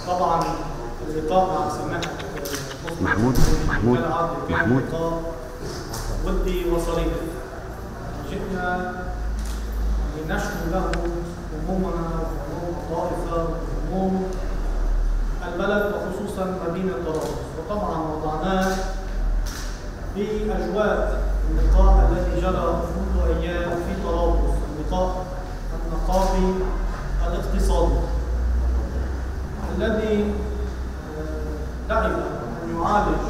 طبعا اللقاء مع سماحة محمود لقاء ودي وصليب. جئنا لنشكو له همومنا وهموم الطائفة وهموم البلد وخصوصا مدينة طرابلس، وطبعا وضعناه في أجواء اللقاء الذي جرى منذ أيام في طرابلس، اللقاء النقابي الاقتصادي الذي دعم أن يعالج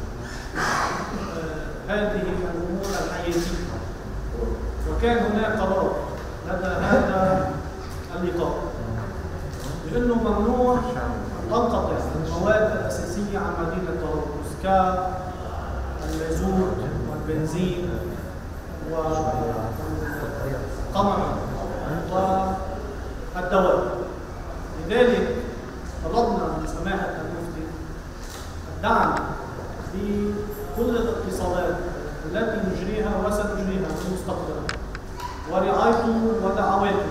هذه الأمور الحياتية. وكان هناك قرار لدى هذا اللقاء بأنه ممنوع تنقطع المواد الأساسية عن مدينة طرابلس كالمازوت والبنزين والقمح والدواء. لذلك طلبنا من سماحة المفتي الدعم في كل الاتصالات التي نجريها وسنجريها في المستقبل، ورعايته ودعواته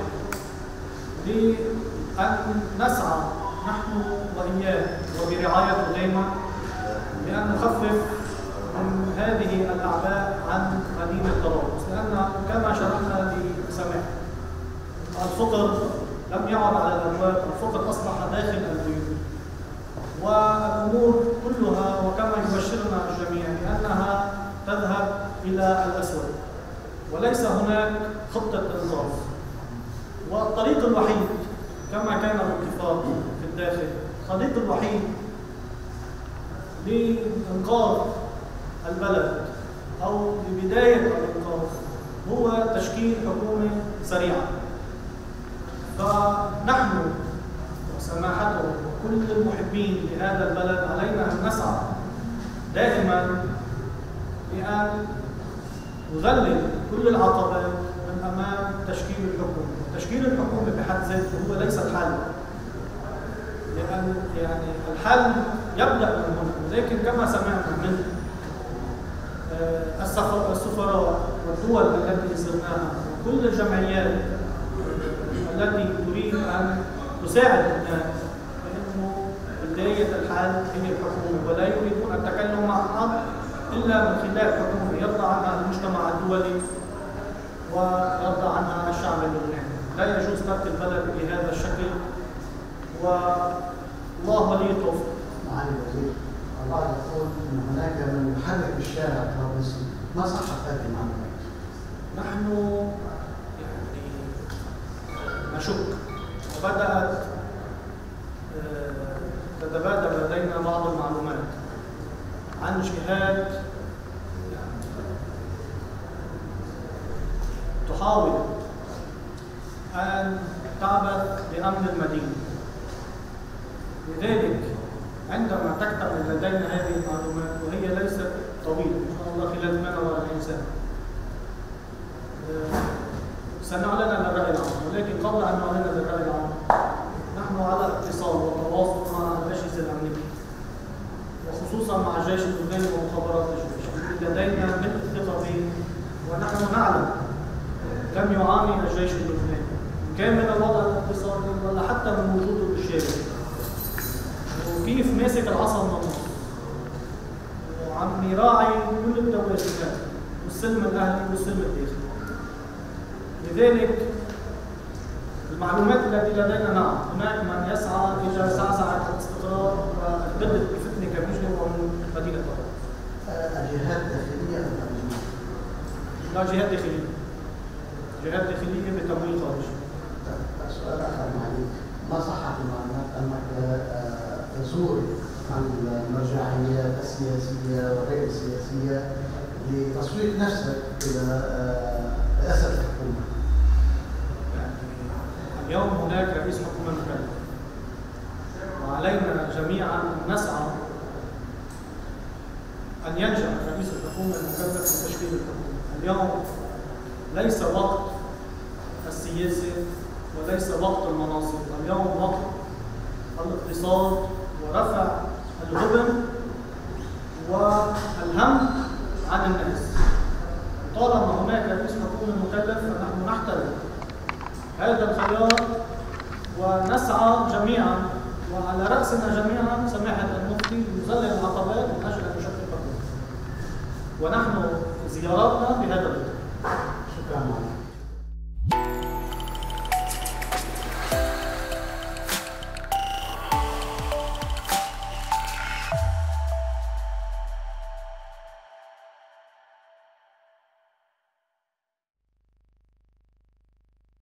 لأن نسعى نحن وإياه وبرعايته دائما لأن نخفف من هذه الأعباء عن مدينة طرابلس، لأن كما شرحنا لسماحة الفقر لم يعد على الأبواب، الفقر أصبح داخل البيوت، والأمور كلها وكما يبشرنا الجميع بأنها تذهب إلى الأسود وليس هناك خطة إنقاذ. والطريق الوحيد كما كان الاتفاق في الداخل، الطريق الوحيد لإنقاذ البلد أو لبداية الإنقاذ هو تشكيل حكومة سريعة. فنحن وسماحته وكل المحبين لهذا البلد علينا أن نسعى دائما لأن نغلب كل العقبات من أمام تشكيل الحكومة. تشكيل الحكومة بحد ذاته هو ليس الحل، لأن الحل يبدأ من هنا، ولكن كما سمعنا من السفراء والدول التي زرناها وكل الجمعيات التي تريد أن تساعد الناس بأنه بداية الحل هي الحكومة، ولا يريدون التكلم عنها إلا من خلال حكومة يرضى عنها المجتمع الدولي ويرضى عنها الشعب اللبناني. لا يجوز ترك البلد بهذا الشكل، والله ولي التوفيق. معالي الوزير، الله يقول ان هناك من يحرك الشارع الطرابلسي، ما صحت هذه المعلومات؟ نحن نشك، وبدأت تتبادل لدينا بعض المعلومات عن جهات تحاول أن تعبث بأمن المدينة. لذلك عندما تكتمل لدينا هذه المعلومات، وهي ليست طويلة إن شاء الله خلال 48 سنة، سنعلن للرأي العام. ولكن قبل أن نعلن للرأي العام نحن على اتصال وتواصل مع الأجهزة الأمنية وخصوصا مع الجيش اللبناني ومخابرات الجيش. لدينا من الثقة به، ونحن نعلم كم يعاني الجيش اللبناني كان من الوضع الاقتصادي ولا حتى من وجوده بالشارع، وكيف ماسك العصا النمط وعم يراعي كل التواجدات والسلم الأهلي والسلم الداخلي. لذلك المعلومات التي لدينا، نعم هناك من يسعى إلى زعزعة الاستقرار والبدء بفتنة كبيرة ومن مدينة طرابلس. الجهات الداخلية أم الأجنبية؟ لا، جهات داخلية. جهات داخلية بتمويل خارجي. سؤال آخر معالي، ما صحت المعلومات أنك تزور المرجعيات السياسية والغير السياسية لتصويت نفسك إلى رئاسة الحكومة؟ اليوم هناك رئيس حكومة مكلف، وعلينا جميعا أن نسعى أن ينجح رئيس الحكومة المكلف في تشكيل الحكومة. اليوم ليس وقت السياسة وليس وقت المناصب، اليوم وقت الاقتصاد ورفع الغبن والهم عن الناس. طالما هناك رئيس حكومة مكلف فنحن نحترم هذا الخيار ونسعى جميعا وعلى رأسنا جميعا سماحة المفتي يظلل العقبات من أجل أن يشكل حكومة. ونحن زياراتنا بهذا الوقت. شكرا.